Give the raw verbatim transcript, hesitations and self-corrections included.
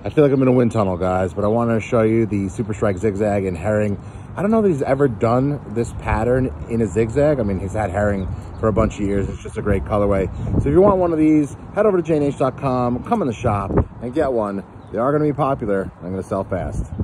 I feel like I'm in a wind tunnel, guys, but I want to show you the Super Strike zigzag in herring. I don't know that he's ever done this pattern in a zigzag. I mean, he's had herring for a bunch of years. It's just a great colorway. So if you want one of these, head over to J N H dot com, come in the shop and get one. They are going to be popular. I'm going to sell fast.